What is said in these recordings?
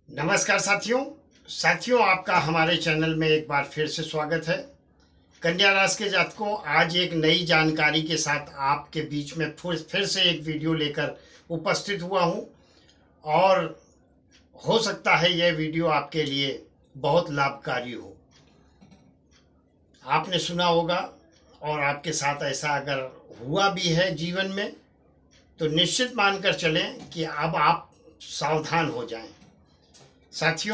नमस्कार साथियों आपका हमारे चैनल में एक बार फिर से स्वागत है। कन्या राशि के जातकों, आज एक नई जानकारी के साथ आपके बीच में फिर से एक वीडियो लेकर उपस्थित हुआ हूं और हो सकता है यह वीडियो आपके लिए बहुत लाभकारी हो। आपने सुना होगा और आपके साथ ऐसा अगर हुआ भी है जीवन में तो निश्चित मानकर चलें कि अब आप सावधान हो जाएं। साथियों,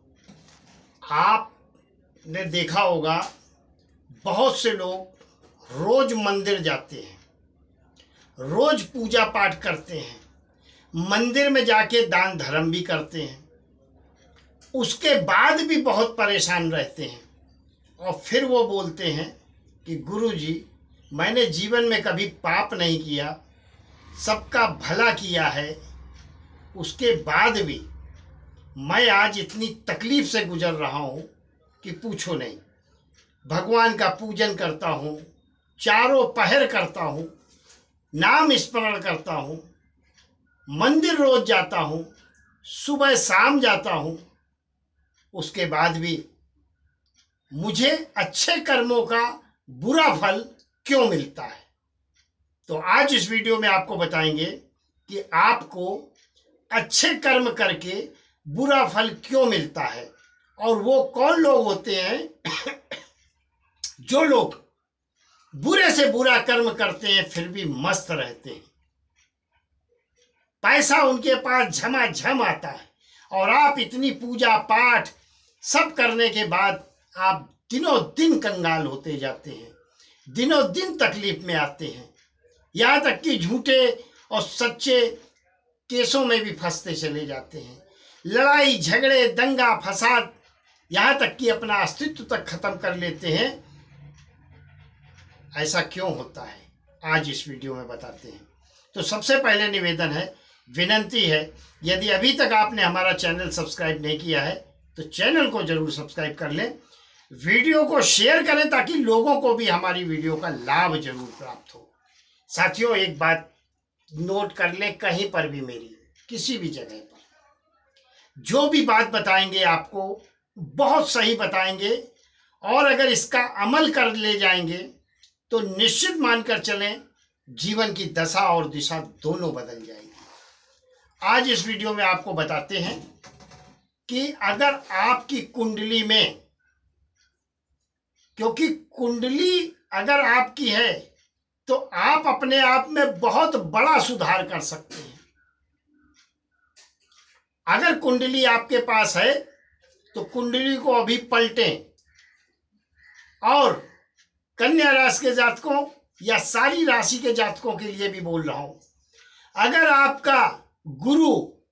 आपने देखा होगा बहुत से लोग रोज मंदिर जाते हैं, रोज पूजा पाठ करते हैं, मंदिर में जाके दान धर्म भी करते हैं, उसके बाद भी बहुत परेशान रहते हैं और फिर वो बोलते हैं कि गुरुजी, मैंने जीवन में कभी पाप नहीं किया, सबका भला किया है, उसके बाद भी मैं आज इतनी तकलीफ से गुजर रहा हूँ कि पूछो नहीं। भगवान का पूजन करता हूँ, चारों पहर करता हूँ, नाम स्मरण करता हूँ, मंदिर रोज जाता हूँ, सुबह शाम जाता हूँ, उसके बाद भी मुझे अच्छे कर्मों का बुरा फल क्यों मिलता है। तो आज इस वीडियो में आपको बताएंगे कि आपको अच्छे कर्म करके बुरा फल क्यों मिलता है और वो कौन लोग होते हैं जो लोग बुरे से बुरा कर्म करते हैं फिर भी मस्त रहते हैं, पैसा उनके पास झमाझम आता है और आप इतनी पूजा पाठ सब करने के बाद आप दिनों दिन कंगाल होते जाते हैं, दिनों दिन तकलीफ में आते हैं, यहाँ तक कि झूठे और सच्चे केसों में भी फंसते चले जाते हैं। लड़ाई झगड़े दंगा फसाद, यहाँ तक कि अपना अस्तित्व तक खत्म कर लेते हैं। ऐसा क्यों होता है आज इस वीडियो में बताते हैं। तो सबसे पहले निवेदन है, विनंती है, यदि अभी तक आपने हमारा चैनल सब्सक्राइब नहीं किया है तो चैनल को जरूर सब्सक्राइब कर लें, वीडियो को शेयर करें ताकि लोगों को भी हमारी वीडियो का लाभ जरूर प्राप्त हो। साथियों, एक बात नोट कर लें, कहीं पर भी मेरी किसी भी जगह पर जो भी बात बताएंगे आपको बहुत सही बताएंगे और अगर इसका अमल कर ले जाएंगे तो निश्चित मानकर चलें जीवन की दशा और दिशा दोनों बदल जाएगी। आज इस वीडियो में आपको बताते हैं कि अगर आपकी कुंडली में, क्योंकि कुंडली अगर आपकी है तो आप अपने आप में बहुत बड़ा सुधार कर सकते हैं। अगर कुंडली आपके पास है तो कुंडली को अभी पलटें। और कन्या राशि के जातकों या सारी राशि के जातकों के लिए भी बोल रहा हूं, अगर आपका गुरु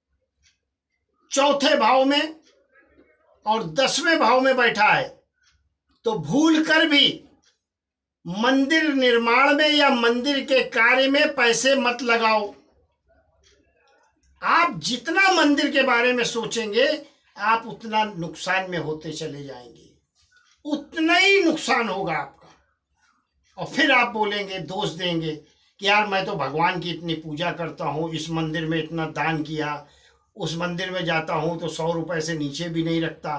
चौथे भाव में और 10वें भाव में बैठा है तो भूल कर भी मंदिर निर्माण में या मंदिर के कार्य में पैसे मत लगाओ। आप जितना मंदिर के बारे में सोचेंगे आप उतना नुकसान में होते चले जाएंगे, उतना ही नुकसान होगा आपका। और फिर आप बोलेंगे, दोष देंगे कि यार मैं तो भगवान की इतनी पूजा करता हूँ, इस मंदिर में इतना दान किया, उस मंदिर में जाता हूँ तो 100 रुपए से नीचे भी नहीं रखता,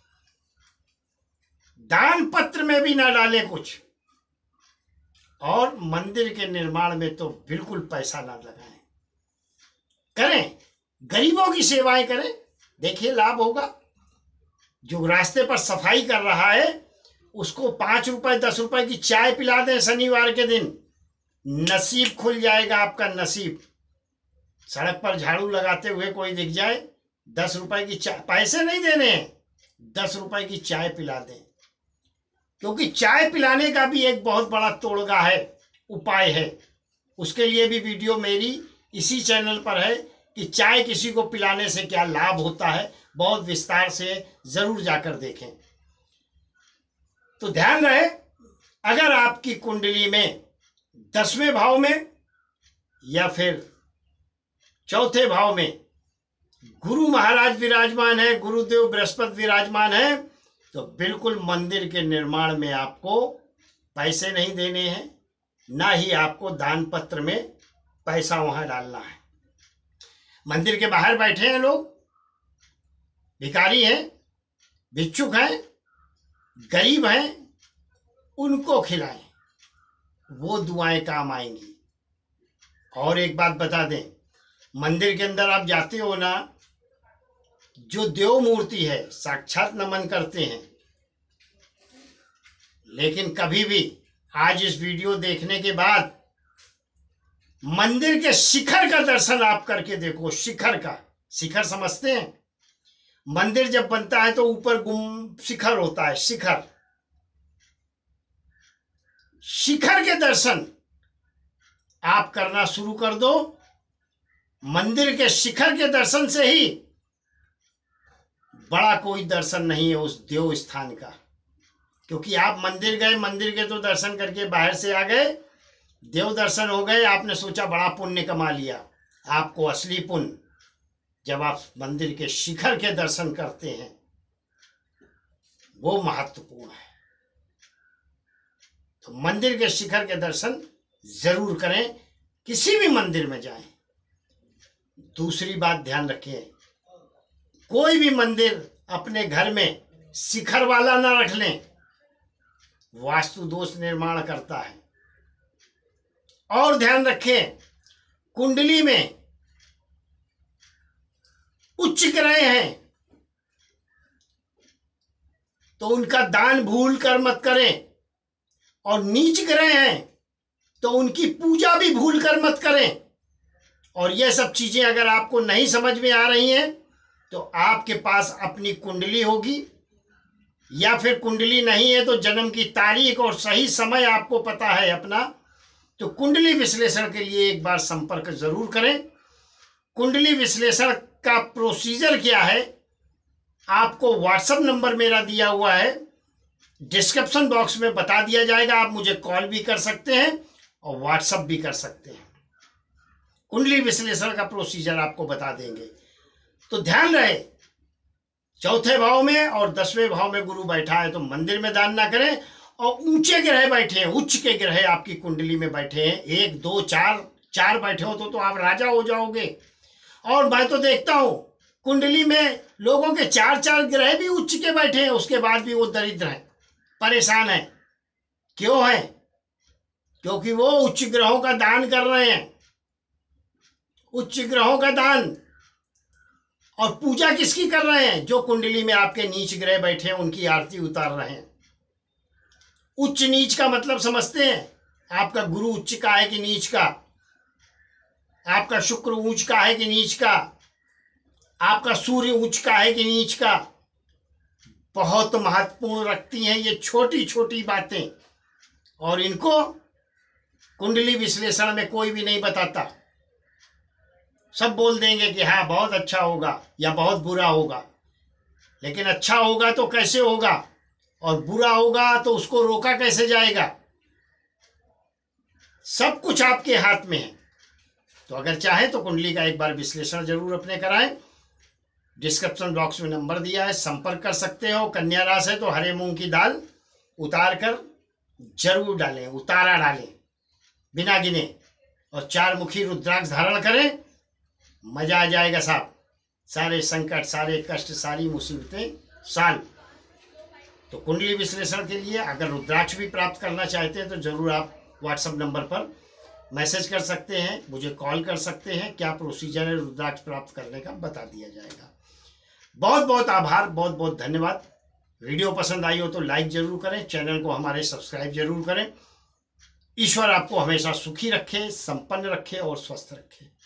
दान पत्र में भी ना डाले कुछ, और मंदिर के निर्माण में तो बिल्कुल पैसा ना लगाएं। करें, गरीबों की सेवाएं करें, देखिए लाभ होगा। जो रास्ते पर सफाई कर रहा है उसको 5 रुपए 10 रुपए की चाय पिला दें शनिवार के दिन, नसीब खुल जाएगा आपका नसीब। सड़क पर झाड़ू लगाते हुए कोई दिख जाए, 10 रुपए की चाय, पैसे नहीं देने हैं, 10 रुपए की चाय पिला दें। क्योंकि चाय पिलाने का भी एक बहुत बड़ा तोड़गा है, उपाय है। उसके लिए भी वीडियो मेरी इसी चैनल पर है कि चाय किसी को पिलाने से क्या लाभ होता है, बहुत विस्तार से जरूर जाकर देखें। तो ध्यान रहे, अगर आपकी कुंडली में 10वें भाव में या फिर चौथे भाव में गुरु महाराज विराजमान है, गुरुदेव बृहस्पति विराजमान है, तो बिल्कुल मंदिर के निर्माण में आपको पैसे नहीं देने हैं, ना ही आपको दान पत्र में पैसा वहां डालना है। मंदिर के बाहर बैठे हैं लोग, भिखारी हैं, भिक्षुक हैं, गरीब हैं, उनको खिलाएं, वो दुआएं काम आएंगी। और एक बात बता दें, मंदिर के अंदर आप जाते हो ना, जो देव मूर्ति है साक्षात नमन करते हैं, लेकिन कभी भी आज इस वीडियो देखने के बाद मंदिर के शिखर का दर्शन आप करके देखो। शिखर का, शिखर समझते हैं? मंदिर जब बनता है तो ऊपर शिखर होता है, शिखर। शिखर के दर्शन आप करना शुरू कर दो। मंदिर के शिखर के दर्शन से ही बड़ा कोई दर्शन नहीं है उस देव स्थान का। क्योंकि आप मंदिर गए, मंदिर के तो दर्शन करके बाहर से आ गए, देव दर्शन हो गए, आपने सोचा बड़ा पुण्य कमा लिया। आपको असली पुण्य जब आप मंदिर के शिखर के दर्शन करते हैं, वो महत्वपूर्ण है। तो मंदिर के शिखर के दर्शन जरूर करें, किसी भी मंदिर में जाएं। दूसरी बात ध्यान रखें, कोई भी मंदिर अपने घर में शिखर वाला ना रख लें, वास्तु दोष निर्माण करता है। और ध्यान रखें, कुंडली में उच्च ग्रह हैं तो उनका दान भूल कर मत करें, और नीच ग्रह हैं तो उनकी पूजा भी भूल कर मत करें। और यह सब चीजें अगर आपको नहीं समझ में आ रही हैं तो आपके पास अपनी कुंडली होगी, या फिर कुंडली नहीं है तो जन्म की तारीख और सही समय आपको पता है अपना, तो कुंडली विश्लेषण के लिए एक बार संपर्क जरूर करें। कुंडली विश्लेषण का प्रोसीजर क्या है, आपको व्हाट्सएप नंबर मेरा दिया हुआ है, डिस्क्रिप्शन बॉक्स में बता दिया जाएगा। आप मुझे कॉल भी कर सकते हैं और व्हाट्सएप भी कर सकते हैं। कुंडली विश्लेषण का प्रोसीजर आपको बता देंगे। तो ध्यान रहे, चौथे भाव में और 10वें भाव में गुरु बैठा है तो मंदिर में दान ना करें। और ऊंचे ग्रह बैठे हैं, उच्च के ग्रह आपकी कुंडली में बैठे हैं, 1 2 4 बैठे हो तो आप राजा हो जाओगे। और मैं तो देखता हूं कुंडली में लोगों के 4 ग्रह भी उच्च के बैठे हैं, उसके बाद भी वो दरिद्र हैं, परेशान हैं। क्यों है? क्योंकि वो उच्च ग्रहों का दान कर रहे हैं, उच्च ग्रहों का दान। और पूजा किसकी कर रहे हैं? जो कुंडली में आपके नीच ग्रह बैठे हैं उनकी आरती उतार रहे हैं। उच्च नीच का मतलब समझते हैं? आपका गुरु उच्च का है कि नीच का, आपका शुक्र ऊंच का है कि नीच का, आपका सूर्य उच्च का है कि नीच का। बहुत महत्वपूर्ण रखती हैं ये छोटी छोटी बातें, और इनको कुंडली विश्लेषण में कोई भी नहीं बताता। सब बोल देंगे कि हाँ बहुत अच्छा होगा या बहुत बुरा होगा, लेकिन अच्छा होगा तो कैसे होगा और बुरा होगा तो उसको रोका कैसे जाएगा? सब कुछ आपके हाथ में है। तो अगर चाहे तो कुंडली का एक बार विश्लेषण जरूर अपने कराएं। डिस्क्रिप्शन बॉक्स में नंबर दिया है, संपर्क कर सकते हो। कन्या राशि है तो हरे मूंग की दाल उतार कर जरूर डालें, उतारा डालें बिना गिने, और 4 मुखी रुद्राक्ष धारण करें। मजा आ जाएगा साहब। सारे संकट, सारे कष्ट, सारी मुसीबतें साल। तो कुंडली विश्लेषण के लिए अगर रुद्राक्ष भी प्राप्त करना चाहते हैं तो जरूर आप व्हाट्सएप नंबर पर मैसेज कर सकते हैं, मुझे कॉल कर सकते हैं। क्या प्रोसीजर है रुद्राक्ष प्राप्त करने का बता दिया जाएगा। बहुत बहुत आभार, बहुत बहुत धन्यवाद। वीडियो पसंद आई हो तो लाइक जरूर करें, चैनल को हमारे सब्सक्राइब जरूर करें। ईश्वर आपको हमेशा सुखी रखे, संपन्न रखे और स्वस्थ रखे।